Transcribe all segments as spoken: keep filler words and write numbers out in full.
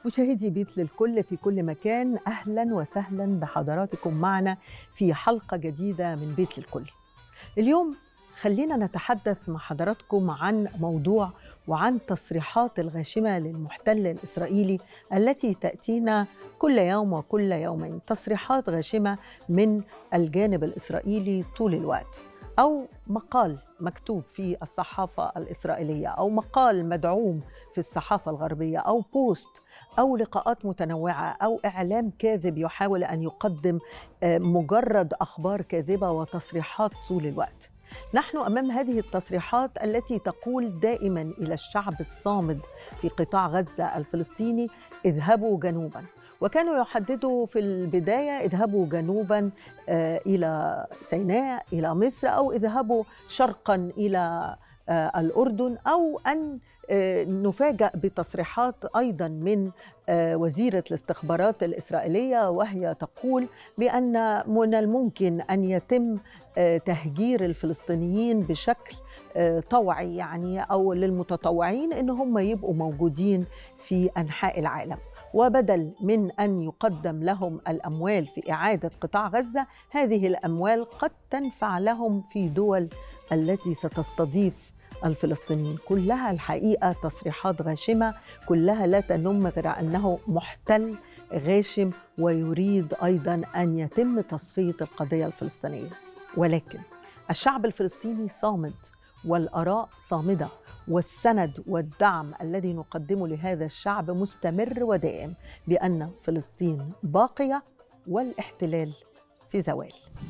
مشاهدي بيت للكل في كل مكان، أهلا وسهلا بحضراتكم معنا في حلقة جديدة من بيت للكل. اليوم خلينا نتحدث مع حضراتكم عن موضوع وعن تصريحات الغاشمة للمحتل الإسرائيلي التي تأتينا كل يوم وكل يومين، تصريحات غاشمة من الجانب الإسرائيلي طول الوقت، أو مقال مكتوب في الصحافة الإسرائيلية، أو مقال مدعوم في الصحافة الغربية، أو بوست، أو لقاءات متنوعة، أو إعلام كاذب يحاول أن يقدم مجرد أخبار كاذبة وتصريحات طول الوقت. نحن أمام هذه التصريحات التي تقول دائما إلى الشعب الصامد في قطاع غزة الفلسطيني: اذهبوا جنوبا. وكانوا يحددوا في البداية اذهبوا جنوبا إلى سيناء، إلى مصر، أو اذهبوا شرقا إلى الأردن، أو أن نفاجأ بتصريحات أيضا من وزيرة الاستخبارات الإسرائيلية، وهي تقول بأن من الممكن أن يتم تهجير الفلسطينيين بشكل طوعي، يعني أو للمتطوعين إن هم يبقوا موجودين في أنحاء العالم، وبدل من أن يقدم لهم الأموال في إعادة قطاع غزة، هذه الأموال قد تنفع لهم في دول التي ستستضيف الفلسطينيين. كلها الحقيقة تصريحات غاشمة، كلها لا تنم غير أنه محتل غاشم ويريد أيضا أن يتم تصفية القضية الفلسطينية. ولكن الشعب الفلسطيني صامد، والآراء صامدة، والسند والدعم الذي نقدمه لهذا الشعب مستمر ودائم بأن فلسطين باقية والاحتلال في زوال.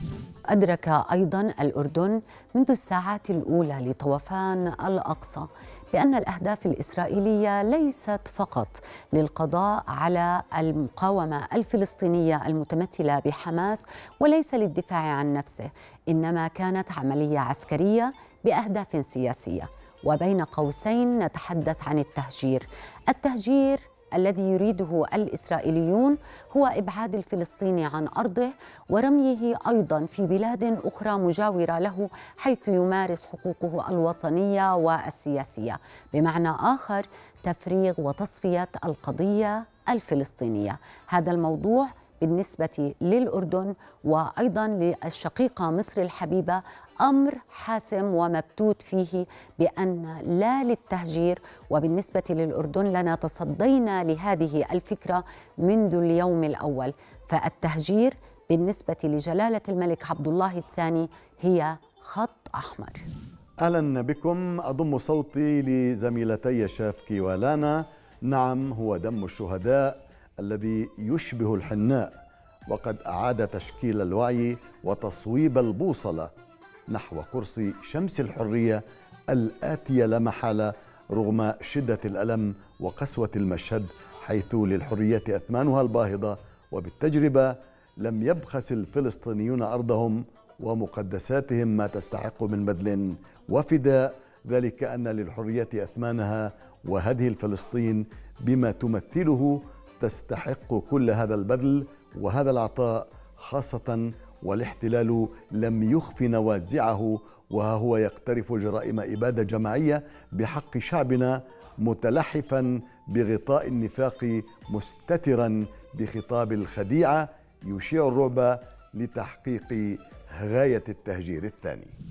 أدرك أيضاً الأردن منذ الساعات الأولى لطوفان الأقصى بأن الأهداف الإسرائيلية ليست فقط للقضاء على المقاومة الفلسطينية المتمثلة بحماس وليس للدفاع عن نفسه، إنما كانت عملية عسكرية بأهداف سياسية. وبين قوسين نتحدث عن التهجير. التهجير الذي يريده الإسرائيليون هو إبعاد الفلسطيني عن أرضه ورميه أيضاً في بلاد أخرى مجاورة له، حيث يمارس حقوقه الوطنية والسياسية. بمعنى آخر، تفريغ وتصفية القضية الفلسطينية. هذا الموضوع بالنسبة للأردن وأيضاً للشقيقة مصر الحبيبة أمر حاسم ومبتوت فيه بأن لا للتهجير. وبالنسبة للأردن لنا تصدينا لهذه الفكرة منذ اليوم الأول، فالتهجير بالنسبة لجلالة الملك عبد الله الثاني هي خط أحمر. أهلا بكم. أضم صوتي لزميلتي شافكي ولانا. نعم، هو دم الشهداء الذي يشبه الحناء، وقد أعاد تشكيل الوعي وتصويب البوصلة نحو قرص شمس الحرية الآتية لا محالة رغم شدة الألم وقسوة المشهد، حيث للحرية أثمانها الباهظة، وبالتجربة لم يبخس الفلسطينيون أرضهم ومقدساتهم ما تستحق من بذل وفداء. ذلك أن للحرية أثمانها، وهذه الفلسطين بما تمثله تستحق كل هذا البذل وهذا العطاء، خاصة والاحتلال لم يخف نوازعه، وها هو يقترف جرائم إبادة جماعية بحق شعبنا، متلحفا بغطاء النفاق، مستترا بخطاب الخديعة، يشيع الرعب لتحقيق غاية التهجير الثاني.